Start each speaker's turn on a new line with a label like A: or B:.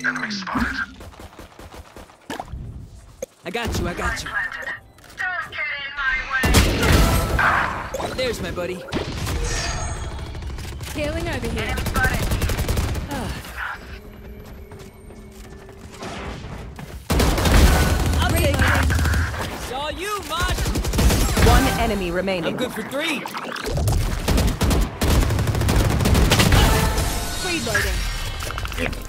A: Enemy spotted.
B: I got you, I got you.
A: Don't get in my way.
B: There's my buddy.
C: Healing over here.
A: Enemy spotted.
B: I'll take it. It's all you, Mosh.
D: One enemy remaining.
B: I'm good for 3.
C: Reloading.